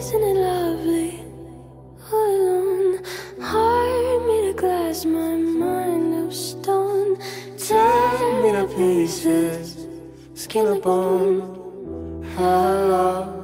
isn't it lovely? All alone, heart made of glass, my mind of stone. Tear me to pieces, skin and bone. Hello.